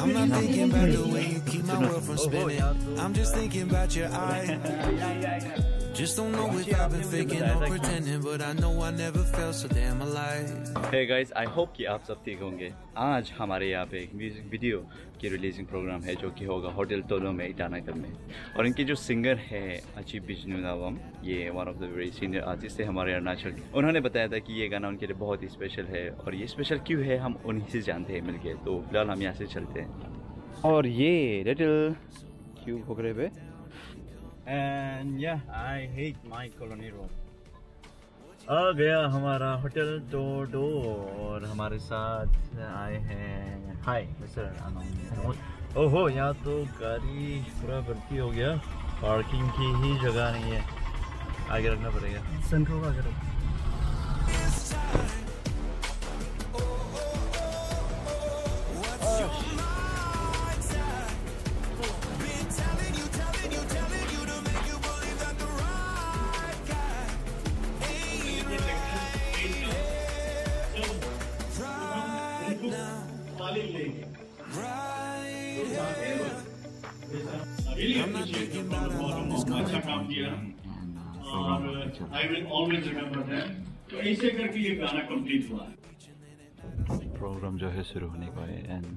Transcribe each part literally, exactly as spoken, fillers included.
I'm not thinking about the way you keep my world from spinning. I'm just thinking about your eyes. Just don't know if I've been faking or pretending, but I know I never felt so damn alive. Hey guys, I hope कि आप सब ठीक होंगे। आज हमारे यहाँ पे एक म्यूजिक वीडियो की रिलीजिंग प्रोग्राम है जो कि होगा होटल टोलो में, इटानगर में। और इनके जो सिंगर है अची बिजनुनावम, ये one of the very senior artist है हमारे अरुणाचल के। उन्होंने बताया था कि ये गाना उनके लिए बहुत ही स्पेशल है, और ये स्पेशल क्यों है हम उन्हीं से जानते हैं मिलके। तो फिलहाल हम यहाँ से चलते हैं। और ये लिटिल क्यों हो गए पे and yeah I hate my colony road. आ गया हमारा होटल टोडो और हमारे साथ आए हैं हाय मिस्टर आनंद। ओहो, यहाँ तो गाड़ी पूरा भर्ती हो गया, पार्किंग की ही जगह नहीं है, आगे रखना पड़ेगा। सनरूफ आगे रखो। अच्छा काम किया और I will always remember that. तो ऐसे करके ये गाना कंप्लीट हुआ है। प्रोग्राम जो है शुरू होने को है एंड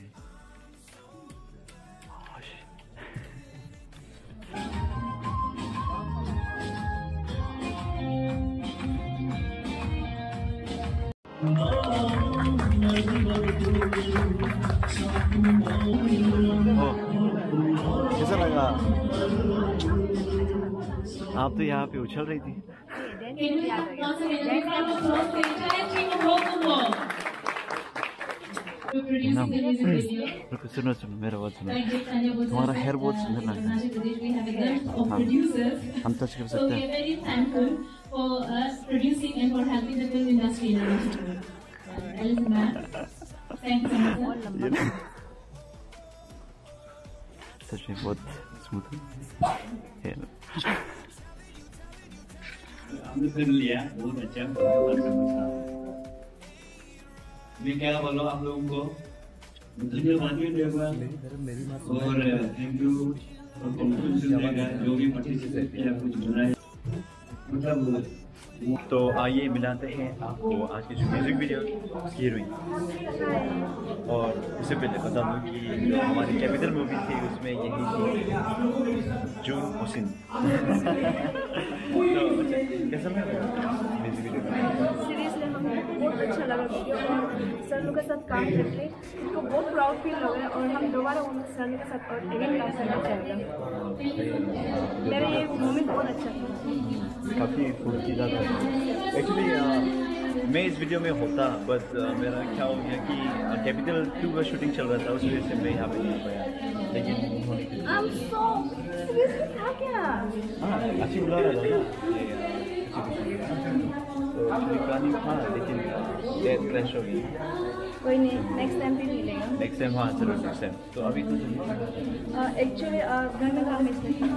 कैसा लगा? आप तो यहाँ पे उछल रही थी। सुनो सुनो मेरा बात सुनो, तुम्हारा हेयर बहुत सुंदर लग रहा है। हाँ, हम टच कर सकते हैं। सच में बहुत स्मूथ है। हमने फिर लिया, बहुत अच्छा मैं क्या बोलो आप लोगों को धन्यवाद भी देगा और थैंक यू जो भी पार्टिसिपेट किया, कुछ बनाया मतलब। तो आइए मिलाते हैं आपको आज की जो म्यूजिक वीडियो की हीरोइन। और इससे पहले बता दूं कि जो हमारी कैपिटल मूवी थी उसमें यही थी जून हुसैन। तो कैसा लगा म्यूजिक वीडियो? सीरियसली हमें बहुत अच्छा लगा वीडियो, और सर लोग के साथ काम करके उनको बहुत प्राउड फील हो गया, और हम दोबारा उन सर लोग के साथ और अगेन काम करना चाहेंगे। मेरा ये मोमेंट बहुत अच्छा था, काफ़ी फुर्ती ज़्यादा। एक्चुअली मैं इस वीडियो में होता, बट मेरा क्या हो गया कि कैपिटल टू का शूटिंग चल रहा था, उस वजह से मैं यहाँ पे नहीं पाया। लेकिन उन्होंने हाँ अच्छी बुला रहा था ना, तो एक्चुअली प्लानिंग था, लेकिन डेट क्रैश हो गई। कोई नहीं, नेक्स्ट टाइम भी मिलेगा। नेक्स्ट टाइम हाँ चलो नेक्स्ट टाइम। तो अभी तो एक्चुअली घर में काम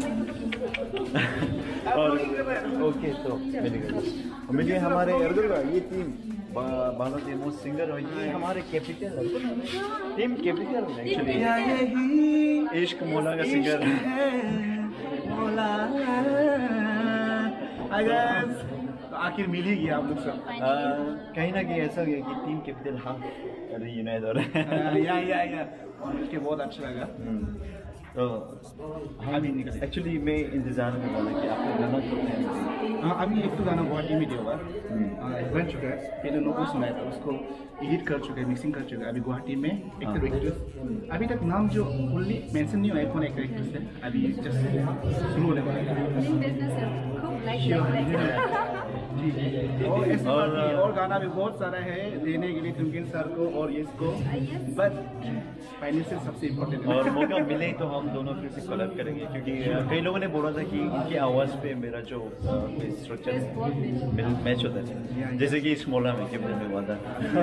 और ओके तो मिलेगा मिलिए हमारे ये टीम बानो टीम सिंगर और ये हमारे कैपिटल टीम कैपिटल एक्चुअली इश्क मौला का सिंगर मौला। तो आखिर मिल ही गया आप लोग सब। कहीं ना कहीं ऐसा हो गया कि टीम कैपिटल हाँ यूनाइट हो रहा है। या या या उसके बहुत अच्छा लगा। तो अभी एक्चुअली मैं इंतजार में बोला कि आपको गाना करते हैं। हाँ अभी एक तो गाना गुवाहाटी में होगा, बन चुका है, पहले लोगों को सुनाया था, उसको एडिट कर चुके हैं, मिक्सिंग कर चुके हैं। अभी गुवाहाटी में एक्टर एक्ट्रेस, अभी तक नाम जो फुल्ली मेंशन नहीं हुआ है कौन एक्टर एक्ट्रेस है, अभी जस्ट शुरू होने वाला है। और और गाना भी बहुत सारा है देने के लिए तुमकिन सर को और इसको, बट फाइनेंशियल सबसे इम्पोर्टेंट है। और मौका मिले तो हम दोनों फिर से कोलैब करेंगे, क्योंकि कई लोगों ने बोला था कि इनकी आवाज़ पे मेरा जो स्ट्रक्चर है मैच होता है, जैसे कि इस मोला में कैप्टन में हुआ था।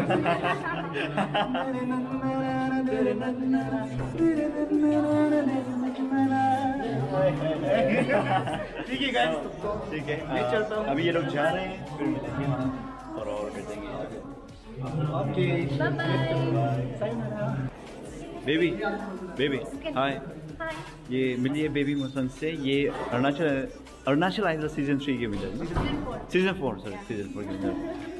ठीक है गाइस, ठीक है मैं चलता हूँ। अभी ये लोग जा रहे हैं, फिर मिलेंगे और और बैठेंगे। Okay baby baby hi hi ये मिलिए बेबी मोसन से ये Arunachal Arunachal Idol season three के winner season four sorry season four के विनर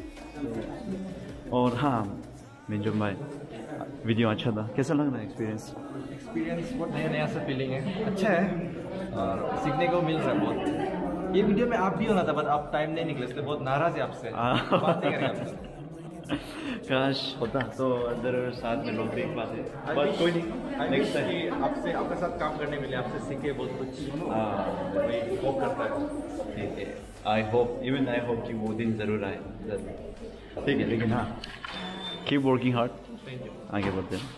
और हाँ मिंजो भाई वीडियो अच्छा था कैसा लग रहा है एक्सपीरियंस एक्सपीरियंस बहुत नया नया सा फीलिंग है अच्छा है और सीखने को मिल रहा है बहुत ये वीडियो में आप भी होना था बट आप टाइम नहीं निकले इसलिए बहुत नाराज है आपसे बात नहीं करेंगे आपसे काश होता तो अंदर साथ में लोग देख पाते बट कोई नहीं नेक्स्ट टाइम आपसे आपके साथ काम करने मिले आपसे सीखे बहुत कुछ वही होप करता है ठीक है I hope even I hope कि वो दिन ज़रूर आए ठीक है लेकिन हाँ कीप वर्किंग हार्ड आगे बढ़ते हैं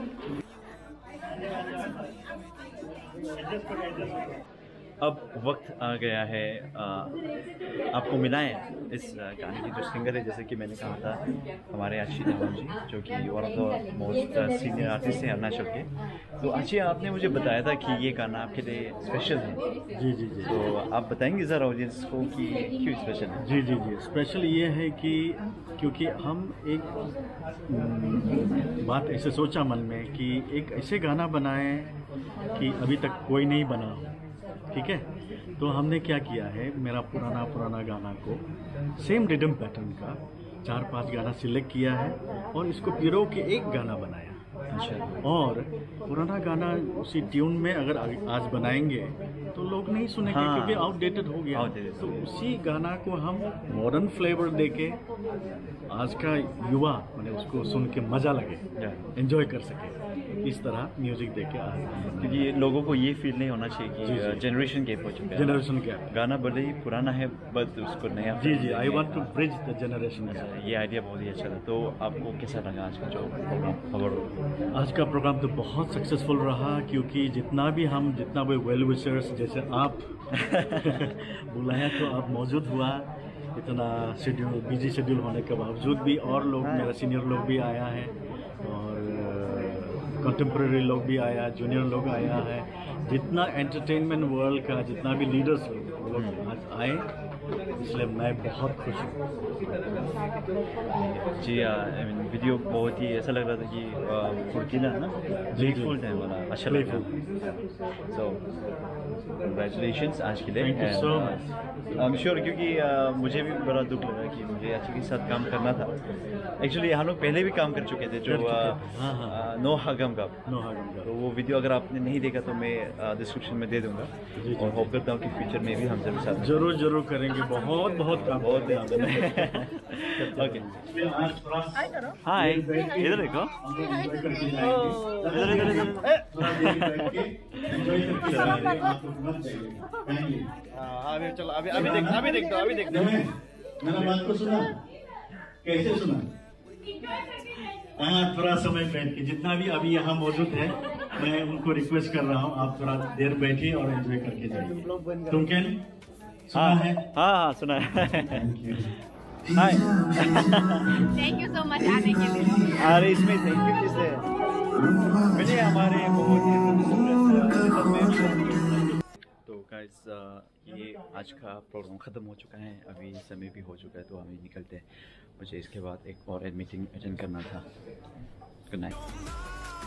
अब वक्त आ गया है आ, आपको मिला है इस गाने की जो सिंगर है जैसे कि मैंने कहा था हमारे आशी नवाब जी जो कि one of the most senior artist हैं अरुणाचल के तो अच्छी आपने मुझे बताया था कि ये गाना आपके लिए स्पेशल है जी जी जी तो आप बताएंगे ज़रा ऑडियंस को कि क्यों स्पेशल है जी जी जी स्पेशल ये है कि क्योंकि हम एक बात ऐसे सोचा मन में कि एक ऐसे गाना बनाएं कि अभी तक कोई नहीं बना हो ठीक है तो हमने क्या किया है मेरा पुराना पुराना गाना को सेम रिदम पैटर्न का चार पांच गाना सिलेक्ट किया है और इसको पिरो के एक गाना बनाया अच्छा और पुराना गाना उसी ट्यून में अगर आज बनाएंगे तो लोग नहीं सुनेंगे हाँ, क्योंकि आउटडेटेड हो गया outdated. तो उसी गाना को हम मॉडर्न फ्लेवर देके आज का युवा मैंने उसको सुन के मजा लगे एंजॉय कर सके इस तरह म्यूजिक देके आज क्योंकि लोगों को ये फील नहीं होना चाहिए कि जनरेशन गैप हो चुका है जनरेशन गैप गाना भले ही पुराना है बट उसको नया जी जी I want to bridge the generation ये आइडिया बहुत ही अच्छा था तो आपको कैसा लगा आज का जो प्रोग्राम खबर आज का प्रोग्राम तो बहुत सक्सेसफुल रहा क्योंकि जितना भी हम जितना भी वेल विशर्स जैसे आप बुलाया तो आप मौजूद हुआ इतना शेड्यूल बिजी शेड्यूल होने के बावजूद भी और लोग मेरा सीनियर लोग भी आया है और कंटेम्प्रेरी लोग भी आया जूनियर लोग आया है जितना एंटरटेनमेंट वर्ल्ड का जितना भी लीडर्स लोग आज आए इसलिए मैं बहुत खुश हूँ जी आई मीन वीडियो बहुत ही ऐसा लग रहा था कि फुर्तीला ना प्लेफुल टाइम वाला अच्छा लग रहा सो कंग्रेचुलेशंस आज के लिए thank you so much I am sure क्योंकि uh, मुझे भी बड़ा दुख लगा कि मुझे अच्छी के साथ काम करना था एक्चुअली हम लोग पहले भी काम कर चुके थे जो नो हगम का नो हगम का तो वो वीडियो अगर आपने नहीं देखा तो मैं डिस्क्रिप्शन में दे दूंगा और होप करता हूँ कि फ्यूचर में भी हमसे भी साथ जरूर जरूर करेंगे बहुत बहुत काम बहुत ओके हाय इधर देखो इधर इधर इधर अभी चलो अभी अभी देख अभी देख दो अभी देख दो मेरा बात को सुना कैसे सुना हाँ थोड़ा समय बैठ के जितना भी अभी यहाँ मौजूद है मैं उनको रिक्वेस्ट कर रहा हूँ आप थोड़ा देर बैठिए और एंजॉय करके जाइए टुमकेन सुना है हाँ हाँ सुना है hi thank you so much आने के लिए अरे इसमें थैंक यू किसे मिले हमारे बहुत ही तो गाइस ये आज का प्रोग्राम ख़त्म हो चुका है अभी समय भी हो चुका है तो हमें निकलते हैं मुझे इसके बाद एक और मीटिंग अटेंड करना था गुड नाइट